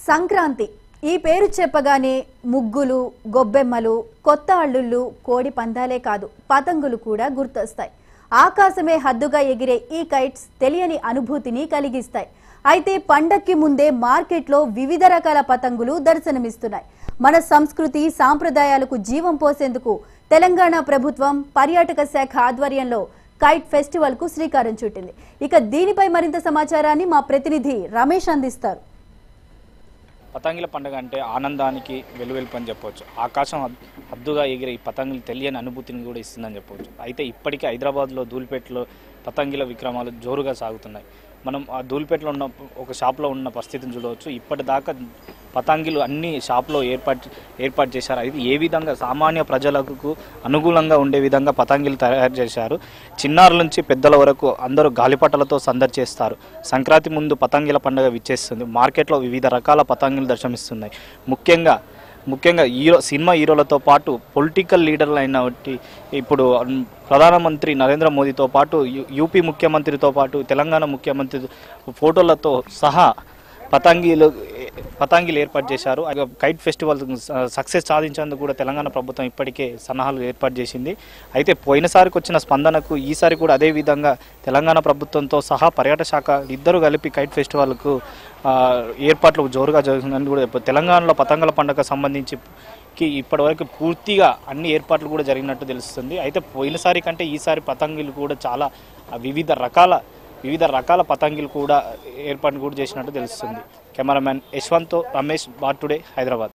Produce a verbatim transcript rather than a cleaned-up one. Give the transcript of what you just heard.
సంక్రాంతి ఈ పేరు చెప్పగానే ముగ్గులు, గొబ్బెమ్మలు, కొత్త అల్లుళ్ళు, కోడి పందాలే కాదు పతంగులు కూడా గుర్తొస్తాయి. ఆకాశమే హద్దుగా ఎగిరే ఈ కైట్స్ తెలియని అనుభూతిని కలిగిస్తాయి. అయితే పండక్కి ముందే మార్కెట్లో వివిధ రకాల పతంగులు దర్శనమిస్తున్నాయి. మన సంస్కృతి సాంప్రదాయాలకు జీవం పోసేందుకు తెలంగాణ ప్రభుత్వం పర్యాటక శాఖ ఆధ్వర్యంలో కైట్ ఫెస్టివల్ కు శ్రీకారం చుట్టింది. ఇక దీనిపై మరింత సమాచారాన్ని మా ప్రతినిధి రమేష్ అందిస్తారు. పతంగుల పండుగ అంటే ఆనందానికి వెలువెలుపు అని చెప్పవచ్చు. ఆకాశం హద్దుగా ఎగిరే ఈ పతంగులు తెలియని అనుభూతిని కూడా ఇస్తుందని చెప్పవచ్చు. అయితే ఇప్పటికే హైదరాబాద్లో ధూళిపేటలో పతంగుల విక్రమాలు జోరుగా సాగుతున్నాయి. మనం ఆ ధూళిపేటలో ఉన్న ఒక షాప్లో ఉన్న పరిస్థితిని చూడవచ్చు. ఇప్పటిదాకా పతంగులు అన్ని షాప్లో ఏర్పాటు ఏర్పాటు చేశారు. అయితే ఏ విధంగా సామాన్య ప్రజలకు అనుకూలంగా ఉండే విధంగా పతంగులు తయారు చేశారు. చిన్నారుల నుంచి పెద్దల వరకు అందరూ గాలిపటాలతో సందడి చేస్తారు. సంక్రాంతి ముందు పతంగుల పండుగ విచ్చేస్తుంది. మార్కెట్లో వివిధ రకాల పతంగులు దర్శనమిస్తున్నాయి. ముఖ్యంగా ముఖ్యంగా హీరో సినిమా హీరోలతో పాటు పొలిటికల్ లీడర్లు అయిన ఇప్పుడు ప్రధానమంత్రి నరేంద్ర మోదీతో పాటు యూపీ ముఖ్యమంత్రితో పాటు తెలంగాణ ముఖ్యమంత్రి ఫోటోలతో సహా పతంగిలు పతంగిలు ఏర్పాటు చేశారు. కైట్ ఫెస్టివల్ సక్సెస్ సాధించేందుకు కూడా తెలంగాణ ప్రభుత్వం ఇప్పటికే సన్నాహాలు ఏర్పాటు చేసింది. అయితే పోయినసారికి వచ్చిన స్పందనకు ఈసారి కూడా అదే విధంగా తెలంగాణ ప్రభుత్వంతో సహా పర్యాటక శాఖ ఇద్దరు కలిపి కైట్ ఫెస్టివల్కు ఏర్పాట్లు జోరుగా జరుగుతుందని కూడా తెలంగాణలో పతంగుల పండుగ సంబంధించి ఇప్పటివరకు పూర్తిగా అన్ని ఏర్పాట్లు కూడా జరిగినట్టు తెలుస్తుంది. అయితే పోయినసారి కంటే ఈసారి పతంగులు కూడా చాలా వివిధ రకాల వివిధ రకాల పతంగులు కూడా ఏర్పాటు కూడా చేసినట్టు తెలుస్తుంది. కెమెరామ్యాన్ యశ్వంత్తో రమేష్, బార్ టుడే, హైదరాబాద్.